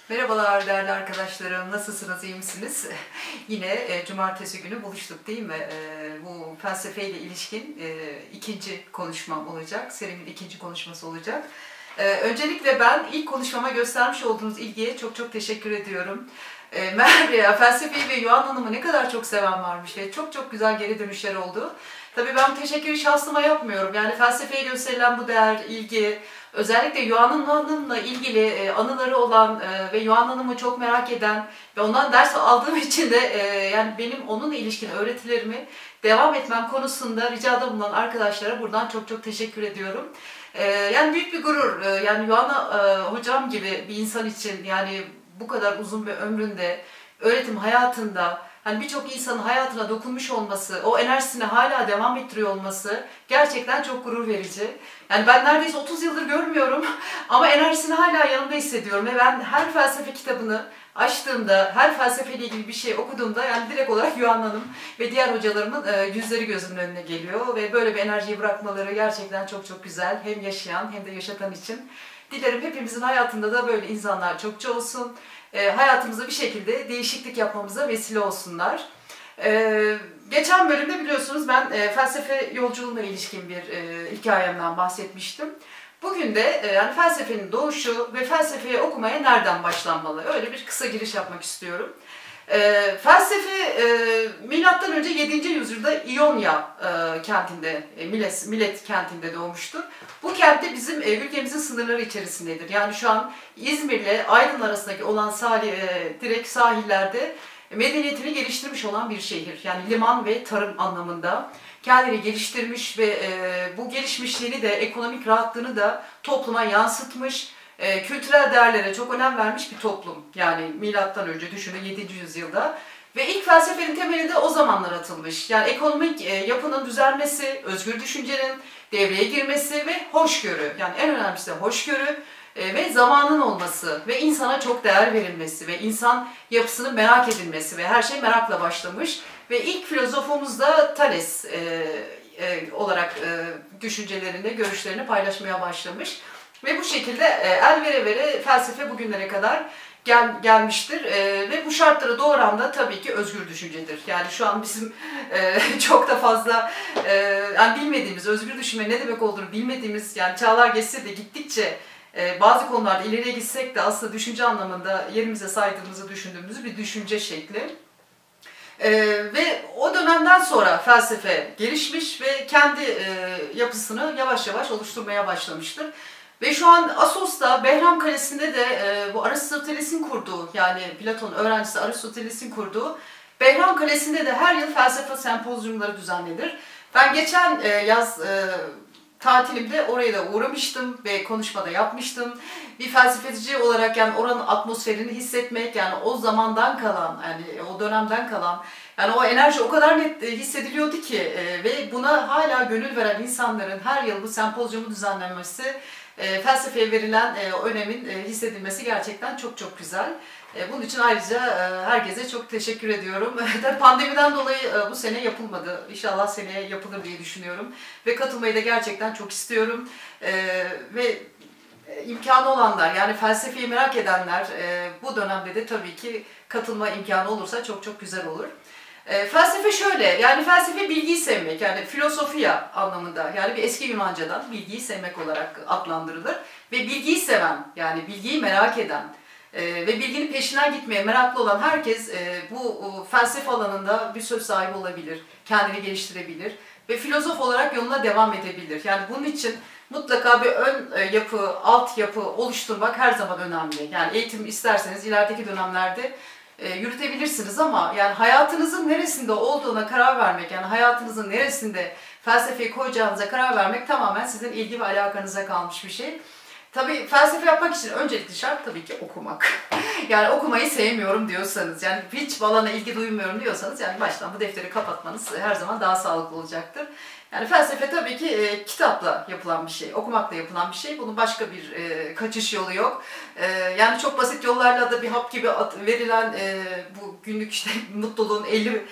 Merhabalar değerli arkadaşlarım, nasılsınız, iyi misiniz? Yine cumartesi günü buluştuk değil mi? Bu felsefeyle ilişkin ikinci konuşmam olacak, serimin ikinci konuşması olacak. Öncelikle ben ilk konuşmama göstermiş olduğunuz ilgiye çok çok teşekkür ediyorum. Meğer ya felsefeyi ve Yuan Hanım'ı ne kadar çok seven varmış ve çok çok güzel geri dönüşler oldu. Tabii ben teşekkürü şahsıma yapmıyorum. Yani felsefeye gösterilen bu değer, ilgi, özellikle Yuan Hanım'la ilgili anıları olan ve Yuan Hanım'ı çok merak eden ve ondan ders aldığım için de yani benim onunla ilişkin öğretilerimi devam etmem konusunda ricada bulunan arkadaşlara buradan çok çok teşekkür ediyorum. Yani büyük bir gurur. Yani Yuan hocam gibi bir insan için yani bu kadar uzun bir ömründe, öğretim hayatında hani birçok insanın hayatına dokunmuş olması, o enerjisini hala devam ettiriyor olması gerçekten çok gurur verici. Yani ben neredeyse 30 yıldır görmüyorum ama enerjisini hala yanımda hissediyorum ve ben her felsefe kitabını açtığımda, her felsefeyle ilgili bir şey okuduğumda yani direkt olarak Yuan Hanım ve diğer hocalarımın yüzleri gözümün önüne geliyor ve böyle bir enerjiyi bırakmaları gerçekten çok çok güzel. Hem yaşayan hem de yaşatan için. Dilerim hepimizin hayatında da böyle insanlar çokça olsun. Hayatımızda bir şekilde değişiklik yapmamıza vesile olsunlar. Geçen bölümde biliyorsunuz ben felsefe yolculuğuna ilişkin bir hikayemden bahsetmiştim. Bugün de yani felsefenin doğuşu ve felsefeyi okumaya nereden başlanmalı? Öyle bir kısa giriş yapmak istiyorum. Felsefe milattan önce 7. yüzyılda İonya kentinde, Milet kentinde doğmuştur. Bu kentte bizim ülkemizin sınırları içerisindedir. Yani şu an İzmir ile Aydın arasındaki olan direkt sahillerde medeniyetini geliştirmiş olan bir şehir. Yani liman ve tarım anlamında kendini geliştirmiş ve bu gelişmişliğini de ekonomik rahatlığını da topluma yansıtmış. Kültürel değerlere çok önem vermiş bir toplum. Yani milattan önce düşünün 7. yüzyılda. Ve ilk felsefenin temeli de o zamanlar atılmış. Yani ekonomik yapının düzelmesi, özgür düşüncenin devreye girmesi ve hoşgörü. Yani en önemlisi de hoşgörü ve zamanın olması ve insana çok değer verilmesi ve insan yapısının merak edilmesi ve her şey merakla başlamış. Ve ilk filozofumuz da Thales olarak düşüncelerini, görüşlerini paylaşmaya başlamış. Ve bu şekilde el vere vere felsefe bugünlere kadar gelmiştir. Ve bu şartları doğuran da tabii ki özgür düşüncedir. Yani şu an bizim çok da fazla yani bilmediğimiz, özgür düşünme ne demek olduğunu bilmediğimiz, yani çağlar geçse de gittikçe bazı konularda ileriye gitsek de aslında düşünce anlamında yerimize saydığımızı düşündüğümüz bir düşünce şekli. Ve o dönemden sonra felsefe gelişmiş ve kendi yapısını yavaş yavaş oluşturmaya başlamıştır. Ve şu an Assos'ta, Behram Kalesi'nde de bu Aristoteles'in kurduğu, yani Platon öğrencisi Aristoteles'in kurduğu Behram Kalesi'nde de her yıl felsefe sempozyumları düzenlenir. Ben geçen yaz tatilimde oraya da uğramıştım ve konuşmada yapmıştım. Bir felsefeci olarak yani oranın atmosferini hissetmek, yani o zamandan kalan, yani o dönemden kalan, yani o enerji o kadar net hissediliyordu ki ve buna hala gönül veren insanların her yıl bu sempozyumu düzenlenmesi, felsefeye verilen önemin hissedilmesi gerçekten çok çok güzel. Bunun için ayrıca herkese çok teşekkür ediyorum. Pandemiden dolayı bu sene yapılmadı. İnşallah seneye yapılır diye düşünüyorum. Ve katılmayı da gerçekten çok istiyorum. Ve imkanı olanlar, yani felsefeyi merak edenler bu dönemde de tabii ki katılma imkanı olursa çok çok güzel olur. Felsefe şöyle, yani felsefe bilgiyi sevmek, yani filosofia anlamında, yani bir eski Yunancadan bilgiyi sevmek olarak adlandırılır. Ve bilgiyi seven, yani bilgiyi merak eden ve bilginin peşinden gitmeye meraklı olan herkes bu felsefe alanında bir söz sahibi olabilir, kendini geliştirebilir ve filozof olarak yoluna devam edebilir. Yani bunun için mutlaka bir ön yapı, alt yapı oluşturmak her zaman önemli. Yani eğitim isterseniz ilerideki dönemlerde yürütebilirsiniz ama yani hayatınızın neresinde olduğuna karar vermek, yani hayatınızın neresinde felsefeyi koyacağınıza karar vermek tamamen sizin ilgi ve alakanıza kalmış bir şey. Tabii felsefe yapmak için öncelikli şart tabii ki okumak. Yani okumayı sevmiyorum diyorsanız, yani hiç bu alana ilgi duymuyorum diyorsanız yani baştan bu defteri kapatmanız her zaman daha sağlıklı olacaktır. Yani felsefe tabii ki kitapla yapılan bir şey, okumakla yapılan bir şey. Bunun başka bir kaçış yolu yok. Yani çok basit yollarla da bir hap gibi verilen bu günlük işte mutluluğun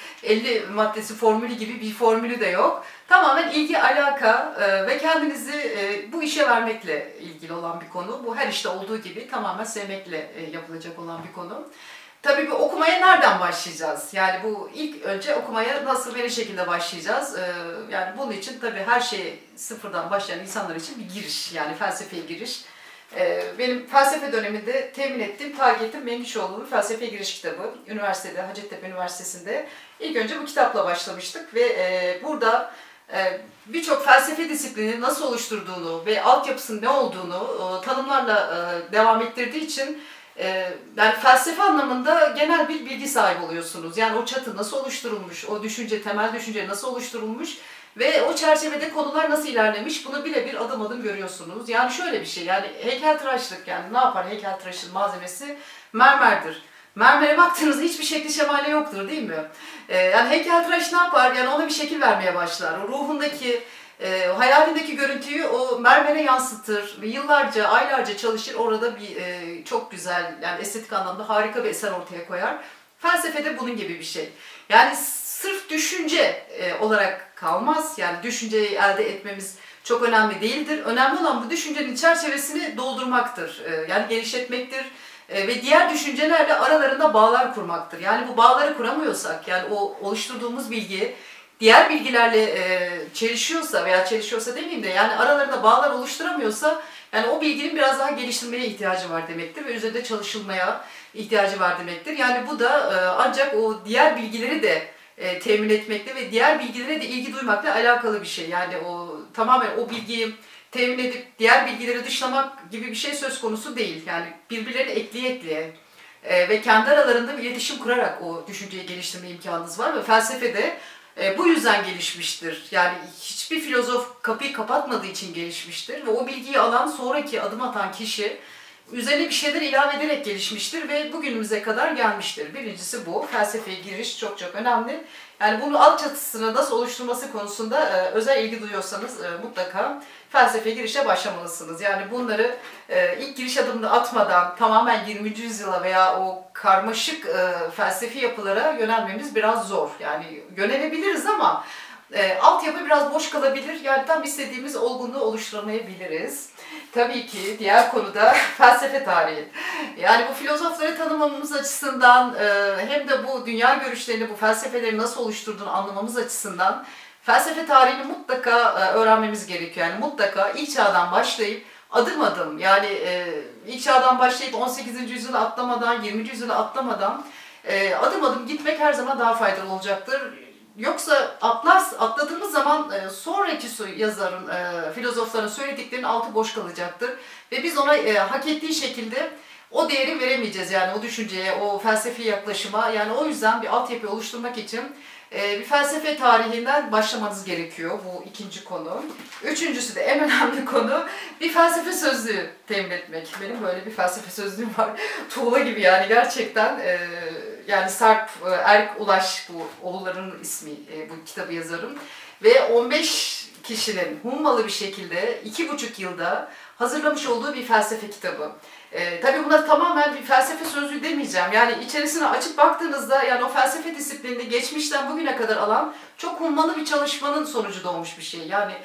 50 maddesi formülü gibi bir formülü de yok. Tamamen ilgi, alaka ve kendinizi bu işe vermekle ilgili olan bir konu. Bu her işte olduğu gibi tamamen sevmekle yapılacak olan bir konu. Tabii bu okumaya nereden başlayacağız? Yani bu ilk önce okumaya nasıl ve ne şekilde başlayacağız? Yani bunun için tabii her şeye sıfırdan başlayan insanlar için bir giriş, yani felsefeye giriş. Benim felsefe döneminde temin ettiğim Tagettin Mengüçoğlu'nun Felsefeye Giriş kitabı, üniversitede, Hacettepe Üniversitesi'nde ilk önce bu kitapla başlamıştık ve burada birçok felsefe disiplini nasıl oluşturduğunu ve altyapısının ne olduğunu tanımlarla devam ettirdiği için yani felsefe anlamında genel bir bilgi sahibi oluyorsunuz. Yani o çatı nasıl oluşturulmuş, o düşünce, temel düşünce nasıl oluşturulmuş ve o çerçevede konular nasıl ilerlemiş, bunu birebir adım adım görüyorsunuz. Yani şöyle bir şey, yani heykeltıraşlık, yani ne yapar heykeltıraşın malzemesi? Mermerdir. Mermere baktığınızda hiçbir şekli şemali yoktur, değil mi? Yani heykeltıraş ne yapar? Yani ona bir şekil vermeye başlar. O ruhundaki, hayalindeki görüntüyü o mermere yansıtır ve yıllarca, aylarca çalışır. Orada bir çok güzel, yani estetik anlamda harika bir eser ortaya koyar. Felsefe de bunun gibi bir şey. Yani sırf düşünce olarak kalmaz. Yani düşünceyi elde etmemiz çok önemli değildir. Önemli olan bu düşüncenin çerçevesini doldurmaktır. Yani genişletmektir. Ve diğer düşüncelerle aralarında bağlar kurmaktır. Yani bu bağları kuramıyorsak, yani o oluşturduğumuz bilgi diğer bilgilerle çelişiyorsa veya çelişiyorsa demeyeyim de, yani aralarında bağlar oluşturamıyorsa, yani o bilginin biraz daha geliştirmeye ihtiyacı var demektir ve üzerinde çalışılmaya ihtiyacı var demektir. Yani bu da ancak o diğer bilgileri de temin etmekle ve diğer bilgilere de ilgi duymakla alakalı bir şey. Yani o tamamen o bilgiyi temin edip diğer bilgileri dışlamak gibi bir şey söz konusu değil. Yani birbirlerini ekleye ve kendi aralarında bir iletişim kurarak o düşünceyi geliştirme imkanınız var ve felsefede bu yüzden gelişmiştir. Yani hiçbir filozof kapıyı kapatmadığı için gelişmiştir ve o bilgiyi alan, sonraki adım atan kişi üzerine bir şeyler ilave ederek gelişmiştir ve bugünümüze kadar gelmiştir. Birincisi bu. Felsefeye giriş çok çok önemli. Yani bunu alt çatısını nasıl oluşturması konusunda özel ilgi duyuyorsanız mutlaka felsefeye girişe başlamalısınız. Yani bunları ilk giriş adımını atmadan tamamen 20. yüzyıla veya o karmaşık felsefi yapılara yönelmemiz biraz zor. Yani yönelebiliriz ama altyapı biraz boş kalabilir. Yani tam istediğimiz olgunluğu oluşturamayabiliriz. Tabii ki diğer konuda felsefe tarihi. Yani bu filozofları tanımamamız açısından hem de bu dünya görüşlerini, bu felsefeleri nasıl oluşturduğunu anlamamız açısından felsefe tarihini mutlaka öğrenmemiz gerekiyor. Yani mutlaka ilk çağdan başlayıp adım adım, yani ilk çağdan başlayıp 18. yüzyıla atlamadan, 20. yüzyıla atlamadan adım adım gitmek her zaman daha faydalı olacaktır. Yoksa atladığımız zaman sonraki yazarın, filozofların söylediklerinin altı boş kalacaktır. Ve biz ona hak ettiği şekilde o değeri veremeyeceğiz, yani o düşünceye, o felsefi yaklaşıma. Yani o yüzden bir altyapı oluşturmak için bir felsefe tarihinden başlamanız gerekiyor. Bu ikinci konu. Üçüncüsü de en önemli konu, bir felsefe sözlüğü temin etmek. Benim böyle bir felsefe sözlüğüm var. Tuğla gibi yani gerçekten. Yani Sarp Erk Ulaş, bu oğulların ismi, bu kitabı yazarım. Ve 15 kişinin hummalı bir şekilde 2,5 yılda hazırlamış olduğu bir felsefe kitabı. Tabii buna tamamen bir felsefe sözlüğü demeyeceğim. Yani içerisine açıp baktığınızda, yani o felsefe disiplinini geçmişten bugüne kadar alan çok hummalı bir çalışmanın sonucu doğmuş bir şey.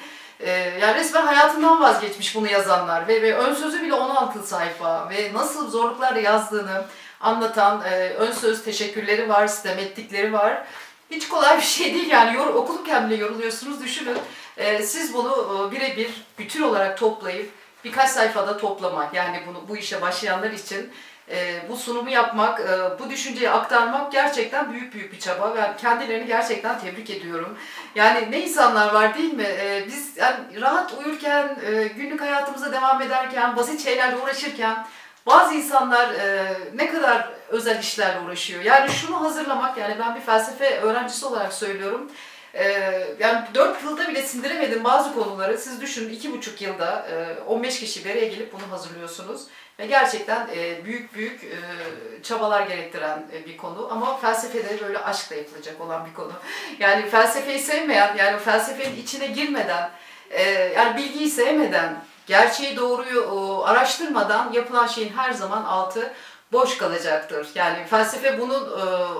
Yani resmen hayatından vazgeçmiş bunu yazanlar ve ön sözü bile 16 sayfa ve nasıl zorluklarla yazdığını anlatan ön söz teşekkürleri var, sitem var. Hiç kolay bir şey değil yani, okurken bile yoruluyorsunuz. Düşünün, siz bunu birebir bütün olarak toplayıp birkaç sayfada toplamak, yani bu işe başlayanlar için bu sunumu yapmak, bu düşünceyi aktarmak gerçekten büyük bir çaba ve kendilerini gerçekten tebrik ediyorum. Yani ne insanlar var, değil mi? Biz yani rahat uyurken, günlük hayatımıza devam ederken, basit şeylerle uğraşırken bazı insanlar ne kadar özel işlerle uğraşıyor. Yani şunu hazırlamak, yani ben bir felsefe öğrencisi olarak söylüyorum. Yani 4 yılda bile sindiremedim bazı konuları. Siz düşünün 2,5 yılda 15 kişi bir araya gelip bunu hazırlıyorsunuz. Ve gerçekten büyük büyük çabalar gerektiren bir konu. Ama felsefede böyle aşkla yapılacak olan bir konu. Yani felsefeyi sevmeyen, yani felsefenin içine girmeden, yani bilgiyi sevmeden, gerçeği doğruyu araştırmadan yapılan şeyin her zaman altı boş kalacaktır. Yani felsefe bunun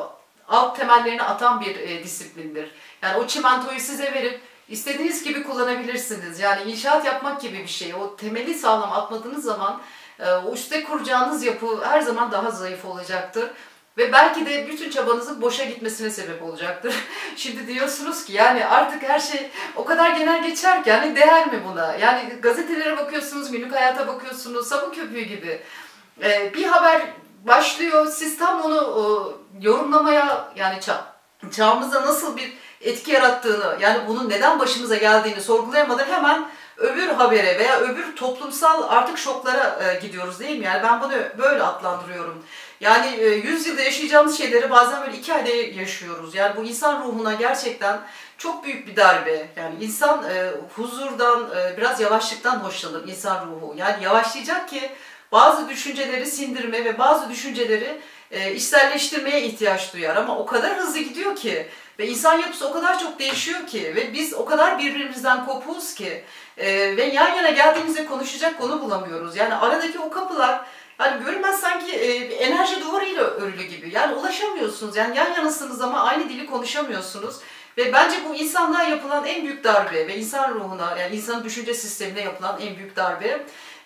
alt temellerini atan bir disiplindir. Yani o çimentoyu size verip istediğiniz gibi kullanabilirsiniz. Yani inşaat yapmak gibi bir şey. O temeli sağlam atmadığınız zaman o üstte kuracağınız yapı her zaman daha zayıf olacaktır. Ve belki de bütün çabanızın boşa gitmesine sebep olacaktır. Şimdi diyorsunuz ki yani artık her şey o kadar genel geçer ki yani değer mi buna? Yani gazetelere bakıyorsunuz, günlük hayata bakıyorsunuz, sabun köpüğü gibi. Bir haber başlıyor, siz tam onu yorumlamaya yani çağımızda nasıl bir etki yarattığını, yani bunun neden başımıza geldiğini sorgulayamadan hemen öbür habere veya öbür toplumsal artık şoklara gidiyoruz değil mi? Yani ben bunu böyle adlandırıyorum. Yani 100 yılda yaşayacağımız şeyleri bazen böyle 2 ayda yaşıyoruz. Yani bu insan ruhuna gerçekten çok büyük bir darbe. Yani insan huzurdan, biraz yavaşlıktan hoşlanır insan ruhu. Yani yavaşlayacak ki bazı düşünceleri sindirme ve bazı düşünceleri içselleştirmeye ihtiyaç duyar. Ama o kadar hızlı gidiyor ki ve insan yapısı o kadar çok değişiyor ki ve biz o kadar birbirimizden kopuğuz ki ve yan yana geldiğimizde konuşacak konu bulamıyoruz. Yani aradaki o kapılar yani görünmez sanki enerji duvarıyla örülü gibi. Yani ulaşamıyorsunuz. Yani yan yanasınız ama aynı dili konuşamıyorsunuz. Ve bence bu insanlığa yapılan en büyük darbe ve insan ruhuna, yani insanın düşünce sistemine yapılan en büyük darbe.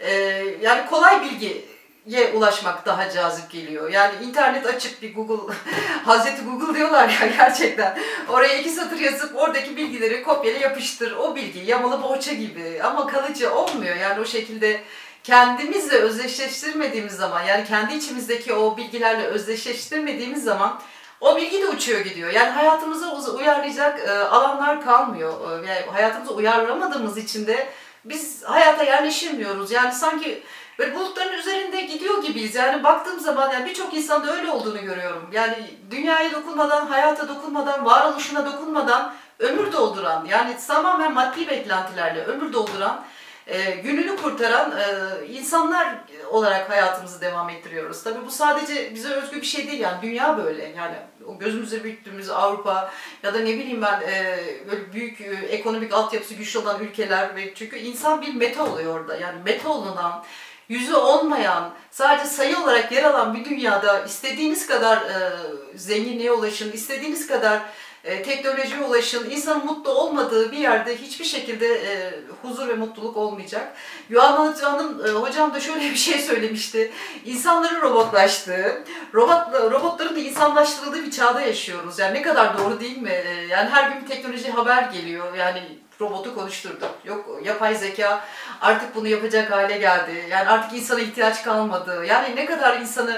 Yani kolay bilgiye ulaşmak daha cazip geliyor. Yani internet açıp bir Google, Hazreti Google diyorlar ya gerçekten. Oraya 2 satır yazıp oradaki bilgileri kopyala yapıştır. O bilgi yamalı boğaça gibi ama kalıcı olmuyor. Yani o şekilde kendimizle özdeşleştirmediğimiz zaman, yani kendi içimizdeki o bilgilerle özdeşleştirmediğimiz zaman o bilgi de uçuyor gidiyor. Yani hayatımıza uyarlayacak alanlar kalmıyor. Yani hayatımıza uyarlamadığımız için de biz hayata yerleşemiyoruz. Yani sanki böyle bulutların üzerinde gidiyor gibiyiz. Yani baktığım zaman yani birçok insanda öyle olduğunu görüyorum. Yani dünyaya dokunmadan, hayata dokunmadan, varoluşuna dokunmadan ömür dolduran, yani tamamen maddi beklentilerle ömür dolduran, gününü kurtaran insanlar olarak hayatımızı devam ettiriyoruz. Tabii bu sadece bize özgü bir şey değil, yani dünya böyle. Yani o gözümüze büyüttüğümüz Avrupa ya da ne bileyim ben böyle büyük ekonomik altyapısı güçlü olan ülkeler ve çünkü insan bir meta oluyor orada. Yani meta olunan, yüzü olmayan, sadece sayı olarak yer alan bir dünyada istediğiniz kadar zenginliğe ulaşın, istediğiniz kadar teknolojiye ulaşın, insanın mutlu olmadığı bir yerde hiçbir şekilde huzur ve mutluluk olmayacak. Yuan hocam da şöyle bir şey söylemişti. İnsanların robotlaştığı, robotların da insanlaştırıldığı bir çağda yaşıyoruz. Yani ne kadar doğru değil mi? Yani her gün bir teknoloji haber geliyor. Yani robotu konuşturduk. Yok yapay zeka artık bunu yapacak hale geldi. Yani artık insana ihtiyaç kalmadı. Yani ne kadar insanı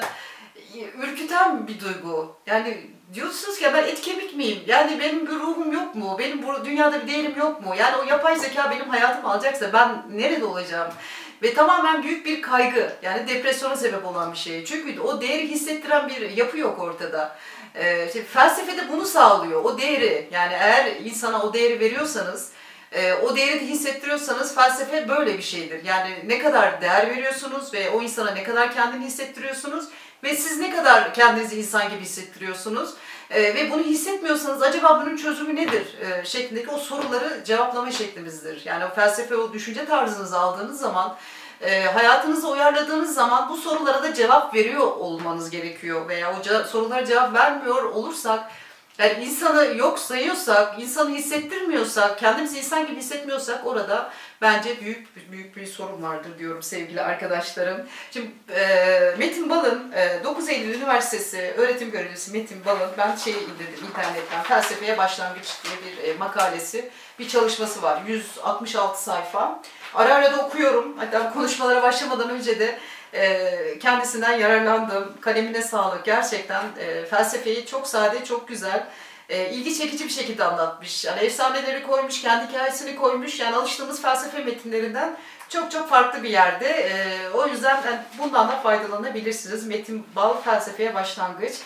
ürküten bir duygu. Yani diyorsunuz ki ya ben et kemik miyim? Yani benim bir ruhum yok mu? Benim bu dünyada bir değerim yok mu? Yani o yapay zeka benim hayatımı alacaksa ben nerede olacağım? Ve tamamen büyük bir kaygı, yani depresyona sebep olan bir şey. Çünkü o değeri hissettiren bir yapı yok ortada. Felsefede bunu sağlıyor, o değeri. Yani eğer insana o değeri veriyorsanız, o değeri de hissettiriyorsanız felsefe böyle bir şeydir. Yani ne kadar değer veriyorsunuz ve o insana ne kadar kendini hissettiriyorsunuz ve siz ne kadar kendinizi insan gibi hissettiriyorsunuz ve bunu hissetmiyorsanız acaba bunun çözümü nedir şeklindeki o soruları cevaplama şeklimizdir. Yani o felsefe, o düşünce tarzınızı aldığınız zaman, hayatınızı uyarladığınız zaman bu sorulara da cevap veriyor olmanız gerekiyor veya o sorulara cevap vermiyor olursak, yani insanı yok sayıyorsak, insanı hissettirmiyorsak, kendimizi insan gibi hissetmiyorsak orada bence büyük bir sorun vardır diyorum sevgili arkadaşlarım. Şimdi Metin Bal'ın 9 Eylül Üniversitesi öğretim görevlisi Metin Bal'ın ben indirdim internetten Felsefeye Başlangıç diye bir makalesi, bir çalışması var. 166 sayfa. Ara ara da okuyorum. Hatta konuşmalara başlamadan önce de kendisinden yararlandım. Kalemine sağlık. Gerçekten felsefeyi çok sade, çok güzel, ilgi çekici bir şekilde anlatmış. Yani efsaneleri koymuş, kendi hikayesini koymuş. Yani alıştığımız felsefe metinlerinden çok çok farklı bir yerde. O yüzden bundan da faydalanabilirsiniz. Metin Bal, Felsefeye Başlangıç.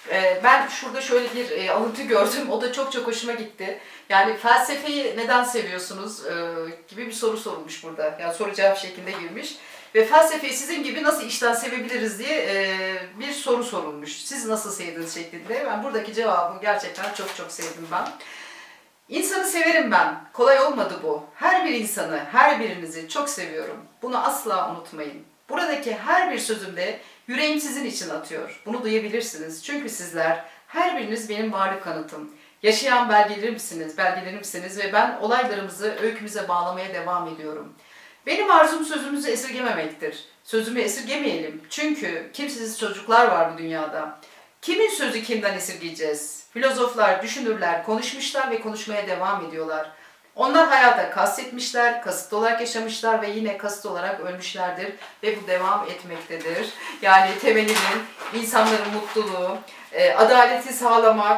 Ben şurada şöyle bir alıntı gördüm. O da çok çok hoşuma gitti. Yani felsefeyi neden seviyorsunuz gibi bir soru sorulmuş burada. Yani soru cevap şeklinde girmiş. Ve felsefeyi sizin gibi nasıl işten sevebiliriz diye bir soru sorulmuş. Siz nasıl sevdiniz şeklinde. Ben buradaki cevabı gerçekten çok çok sevdim ben. İnsanı severim ben. Kolay olmadı bu. Her bir insanı, her birinizi çok seviyorum. Bunu asla unutmayın. Buradaki her bir sözümde yüreğim sizin için atıyor. Bunu duyabilirsiniz. Çünkü sizler, her biriniz benim varlık kanıtım. Yaşayan belgelerimsiniz ve ben olaylarımızı öykümüze bağlamaya devam ediyorum. Benim arzum sözümüzü esirgememektir. Sözümü esirgemeyelim. Çünkü kimsesiz çocuklar var bu dünyada. Kimin sözü kimden esirgeyeceğiz? Filozoflar, düşünürler konuşmuşlar ve konuşmaya devam ediyorlar. Onlar hayata kastetmişler, kasıtlı olarak yaşamışlar ve yine kasıtlı olarak ölmüşlerdir ve bu devam etmektedir. Yani temelinin insanların mutluluğu, adaleti sağlamak,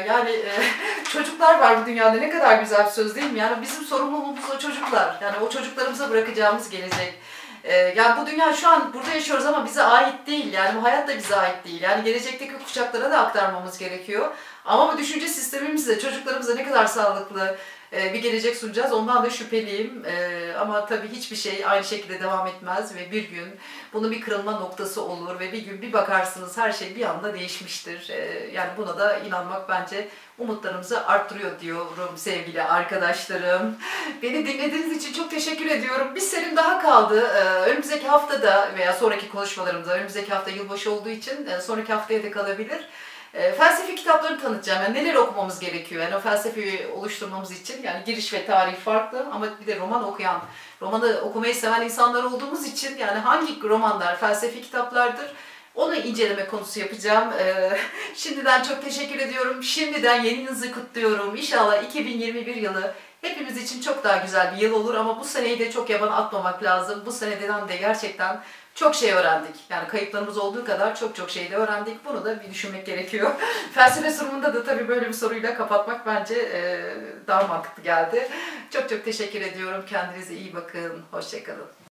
çocuklar var bu dünyada, ne kadar güzel bir söz değil mi? Yani bizim sorumluluğumuz o çocuklar, yani o çocuklarımıza bırakacağımız gelecek. Yani bu dünya şu an burada yaşıyoruz ama bize ait değil. Yani bu hayat da bize ait değil. Yani gelecekteki kuşaklara da aktarmamız gerekiyor. Ama bu düşünce sistemimizle çocuklarımıza ne kadar sağlıklı bir gelecek sunacağız ondan da şüpheliyim. Ama tabii hiçbir şey aynı şekilde devam etmez ve bir gün bunun bir kırılma noktası olur ve bir gün bir bakarsınız her şey bir anda değişmiştir. Yani buna da inanmak bence umutlarımızı arttırıyor diyorum sevgili arkadaşlarım. Beni dinlediğiniz için çok teşekkür ediyorum. Bir serim daha kaldı. Önümüzdeki haftada veya sonraki konuşmalarımda, önümüzdeki hafta yılbaşı olduğu için sonraki haftaya da kalabilir. Felsefi kitapları tanıtacağım. Yani neler okumamız gerekiyor? Yani o felsefeyi oluşturmamız için. Yani giriş ve tarih farklı ama bir de roman okuyan, romanı okumayı seven insanlar olduğumuz için yani hangi romanlar felsefi kitaplardır? Onu inceleme konusu yapacağım. Şimdiden çok teşekkür ediyorum. Şimdiden yeni yılınızı kutluyorum. İnşallah 2021 yılı hepimiz için çok daha güzel bir yıl olur ama bu seneyi de çok yaban atmamak lazım. Bu seneden de gerçekten çok şey öğrendik. Yani kayıplarımız olduğu kadar çok çok şey de öğrendik. Bunu da bir düşünmek gerekiyor. Felsefe sunumunda da tabii böyle bir soruyla kapatmak bence daha mantıklı geldi. Çok çok teşekkür ediyorum. Kendinize iyi bakın. Hoşça kalın.